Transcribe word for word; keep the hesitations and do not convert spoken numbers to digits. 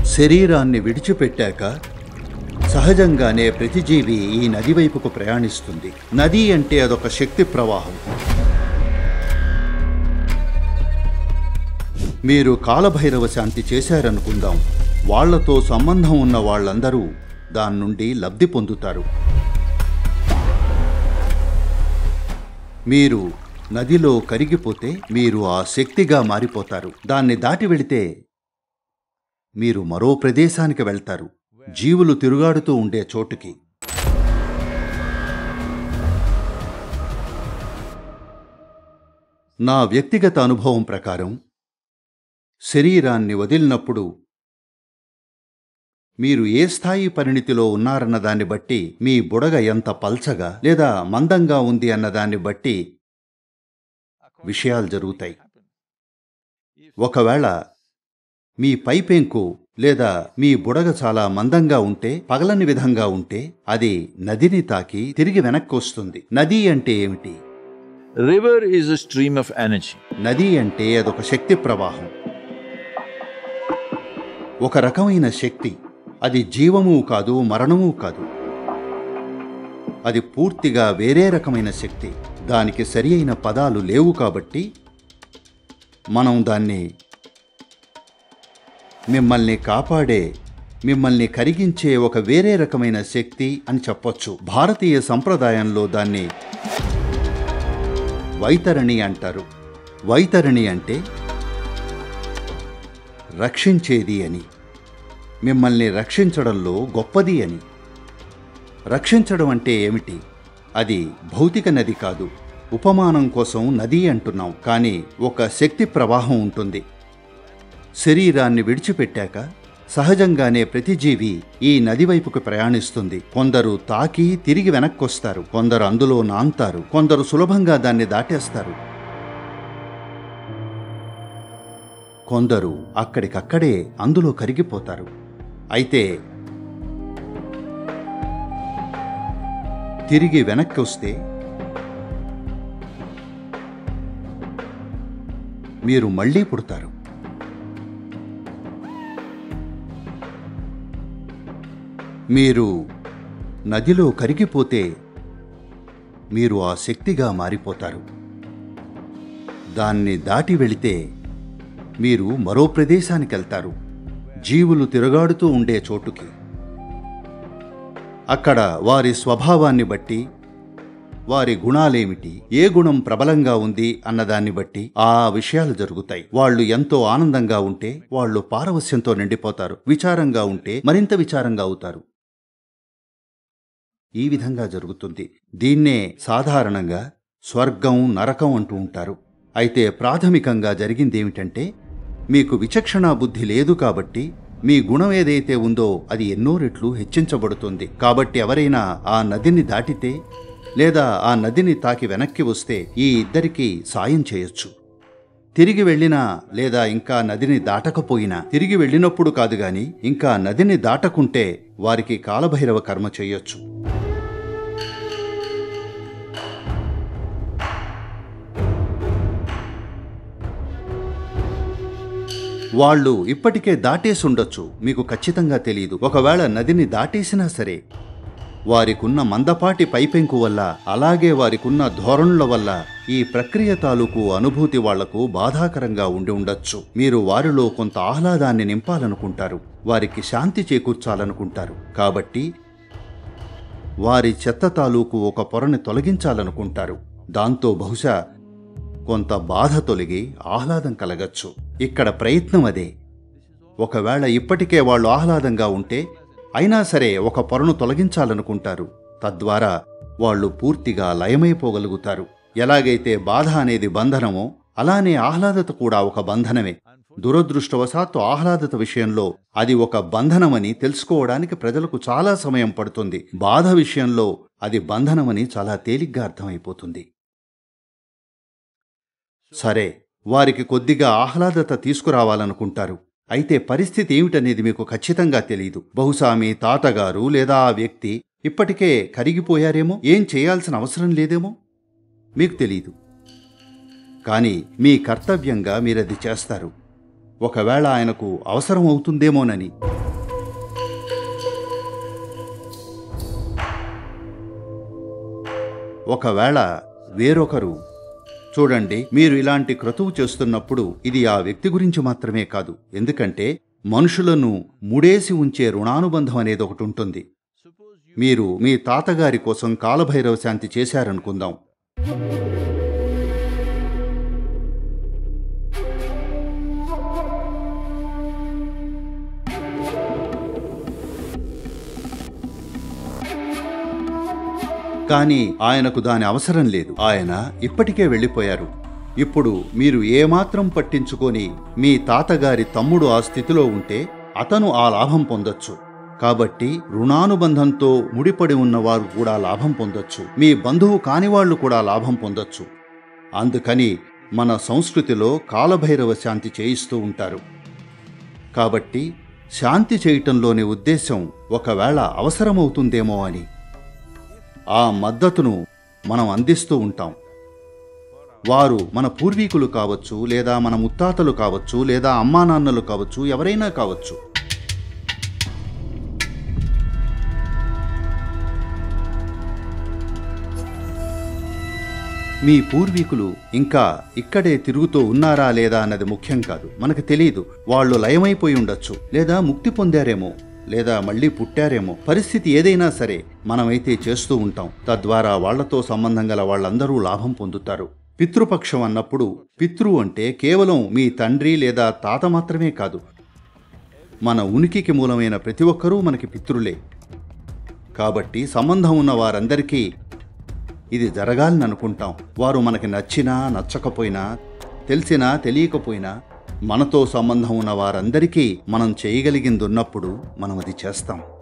శరీరాన్ని విడిచిపెట్టాక సహజంగానే ప్రతి జీవి ఈ నది వైపుకు ప్రయాణిస్తుంది. నది అంటే అదొక శక్తి ప్రవాహం. మీరు కాలభైరవ శాంతి చేశారనుకుందాం. వాళ్లతో సంబంధం ఉన్న వాళ్ళందరూ దాని నుండి లబ్ధి పొందుతారు. మీరు నదిలో కరిగిపోతే మీరు ఆ శక్తిగా మారిపోతారు. దాన్ని దాటి వెళితే మీరు మరో ప్రదేశానికి వెళ్తారు, జీవులు తిరుగాడుతూ ఉండే చోటుకి. నా వ్యక్తిగత అనుభవం ప్రకారం శరీరాన్ని వదిలినప్పుడు మీరు ఏ స్థాయి పరిణితిలో ఉన్నారన్న దాన్ని బట్టి, మీ బుడగ ఎంత పల్చగా లేదా మందంగా ఉంది అన్నదాన్ని బట్టి విషయాలు జరుగుతాయి. ఒకవేళ మీ పైపెంకు లేదా మీ బుడగ చాలా మందంగా ఉంటే, పగలని విధంగా ఉంటే, అది నదిని తాకి తిరిగి వెనక్కి వస్తుంది. నది అంటే ఏమిటి? River is a stream of energy. నది అంటే అదొక శక్తి ప్రవాహం, ఒక రకమైన శక్తి. అది జీవము కాదు, మరణము కాదు. అది పూర్తిగా వేరే రకమైన శక్తి. దానికి సరి అయిన పదాలు లేవు కాబట్టి మనం దాన్ని మిమ్మల్ని కాపాడే, మిమ్మల్ని కరిగించే ఒక వేరే రకమైన శక్తి అని చెప్పొచ్చు. భారతీయ సంప్రదాయంలో దాన్ని వైతరణి అంటారు. వైతరణి అంటే రక్షించేది అని, మిమ్మల్ని రక్షించడంలో గొప్పది అని. రక్షించడం అంటే ఏమిటి? అది భౌతిక నది కాదు. ఉపమానం కోసం నది అంటున్నాం, కానీ ఒక శక్తి ప్రవాహం ఉంటుంది. శరీరాన్ని విడిచిపెట్టాక సహజంగానే ప్రతి జీవి ఈ నది వైపుకు ప్రయాణిస్తుంది. కొందరు తాకి తిరిగి వెనక్కొస్తారు, కొందరు అందులో నాంతారు, కొందరు సులభంగా దాన్ని దాటేస్తారు, కొందరు అక్కడికక్కడే అందులో కరిగిపోతారు. అయితే తిరిగి వెనక్కి వస్తే మీరు మళ్ళీ పుడతారు. మీరు నదిలో కరిగిపోతే మీరు ఆ శక్తిగా మారిపోతారు. దాన్ని దాటి వెళితే మీరు మరో ప్రదేశానికి వెళ్తారు, జీవులు తిరుగాడుతూ ఉండే చోటుకి. అక్కడ వారి స్వభావాన్ని బట్టి, వారి గుణాలేమిటి, ఏ గుణం ప్రబలంగా ఉంది అన్నదాన్ని బట్టి ఆ విషయాలు జరుగుతాయి. వాళ్ళు ఎంతో ఆనందంగా ఉంటే వాళ్ళు పారవస్యంతో నిండిపోతారు, విచారంగా ఉంటే మరింత విచారంగా అవుతారు. ఈ విధంగా జరుగుతుంది. దీన్నే సాధారణంగా స్వర్గం, నరకం అంటూ ఉంటారు. అయితే ప్రాథమికంగా జరిగిందేమిటంటే, మీకు విచక్షణా బుద్ధి లేదు కాబట్టి మీ గుణం ఏదైతే ఉందో అది ఎన్నో రెట్లు హెచ్చించబడుతుంది. కాబట్టి ఎవరైనా ఆ నదిని దాటితే లేదా ఆ నదిని తాకి వెనక్కి వస్తే ఈ ఇద్దరికీ సాయం చేయొచ్చు. తిరిగి వెళ్ళినా లేదా ఇంకా నదిని దాటకపోయినా, తిరిగి వెళ్ళినప్పుడు కాదు గాని ఇంకా నదిని దాటకుంటే వారికి కాలభైరవ కర్మ చేయొచ్చు. వాళ్ళు ఇప్పటికే దాటేసుండొచ్చు, మీకు ఖచ్చితంగా తెలియదు. ఒకవేళ నదిని దాటేసినా సరే వారికున్న మందపాటి పైపెంకు వల్ల, అలాగే వారికున్న ధోరణుల వల్ల ఈ ప్రక్రియ తాలూకు అనుభూతి వాళ్లకు బాధాకరంగా ఉండి ఉండొచ్చు. మీరు వారిలో కొంత ఆహ్లాదాన్ని నింపాలనుకుంటారు, వారికి శాంతి చేకూర్చాలనుకుంటారు. కాబట్టి వారి చెత్త తాలూకు ఒక పొరని తొలగించాలనుకుంటారు. దాంతో బహుశా కొంత బాధ తొలగి ఆహ్లాదం కలగచ్చు. ఇక్కడ ప్రయత్నం అదే. ఒకవేళ ఇప్పటికే వాళ్ళు ఆహ్లాదంగా ఉంటే అయినా సరే ఒక పొరను తొలగించాలనుకుంటారు. తద్వారా వాళ్ళు పూర్తిగా లయమైపోగలుగుతారు. ఎలాగైతే బాధ అనేది బంధనమో అలానే ఆహ్లాదత కూడా ఒక బంధనమే. దురదృష్టవశాత్తు ఆహ్లాదత విషయంలో అది ఒక బంధనమని తెలుసుకోవడానికి ప్రజలకు చాలా సమయం పడుతుంది. బాధ విషయంలో అది బంధనమని చాలా తేలిగ్గా అర్థమైపోతుంది. సరే, వారికి కొద్దిగా ఆహ్లాదత తీసుకురావాలనుకుంటారు. అయితే పరిస్థితి ఏమిటనేది మీకు ఖచ్చితంగా తెలీదు. బహుశా మీ తాతగారు లేదా ఆ వ్యక్తి ఇప్పటికే కరిగిపోయారేమో, ఏం చేయాల్సిన అవసరం లేదేమో, మీకు తెలీదు. కానీ మీ కర్తవ్యంగా మీరది చేస్తారు. ఒకవేళ ఆయనకు అవసరం అవుతుందేమోనని. ఒకవేళ వేరొకరు చూడండి, మీరు ఇలాంటి క్రతువు చేస్తున్నప్పుడు ఇది ఆ వ్యక్తి గురించి మాత్రమే కాదు. ఎందుకంటే మనుషులను ముడేసి ఉంచే రుణానుబంధం అనేది ఒకటి ఉంటుంది. మీరు మీ తాతగారి కోసం కాలభైరవ శాంతి చేశారనుకుందాం. కానీ ఆయనకు దాని అవసరం లేదు. ఆయన ఇప్పటికే వెళ్ళిపోయారు. ఇప్పుడు మీరు ఏమాత్రం పట్టించుకొని మీ తాతగారి తమ్ముడు ఆ స్థితిలో ఉంటే అతను ఆ లాభం పొందొచ్చు. కాబట్టి రుణానుబంధంతో ముడిపడి ఉన్నవారు కూడా లాభం పొందొచ్చు. మీ బంధువు కానివాళ్లు కూడా లాభం పొందొచ్చు. అందుకని మన సంస్కృతిలో కాలభైరవ శాంతి చేయిస్తూ ఉంటారు. కాబట్టి శాంతి చేయటంలోని ఉద్దేశం ఒకవేళ అవసరమవుతుందేమో అని ఆ మద్దతును మనం అందిస్తూ ఉంటాం. వారు మన పూర్వీకులు కావచ్చు, లేదా మన ముత్తాతలు కావచ్చు, లేదా అమ్మానాన్నలు కావచ్చు, ఎవరైనా కావచ్చు. మీ పూర్వీకులు ఇంకా ఇక్కడే తిరుగుతూ ఉన్నారా లేదా అన్నది ముఖ్యం కాదు. మనకు తెలియదు. వాళ్ళు లయమైపోయి ఉండొచ్చు, లేదా ముక్తి పొందారేమో, లేదా మళ్ళీ పుట్టారేమో. పరిస్థితి ఏదైనా సరే మనమైతే చేస్తూ ఉంటాం. తద్వారా వాళ్లతో సంబంధం గల వాళ్ళందరూ లాభం పొందుతారు. పితృపక్షం అన్నప్పుడు పితృ అంటే కేవలం మీ తండ్రి లేదా తాత మాత్రమే కాదు. మన ఉనికికి మూలమైన ప్రతి ఒక్కరూ మనకి పితృలే. కాబట్టి సంబంధం ఉన్న వారందరికీ ఇది జరగాలని అనుకుంటాం. వారు మనకి నచ్చినా నచ్చకపోయినా, తెలిసినా తెలియకపోయినా, మనతో సంబంధం ఉన్న వారందరికీ మనం చేయగలిగింది ఉన్నప్పుడు మనం అది చేస్తాం.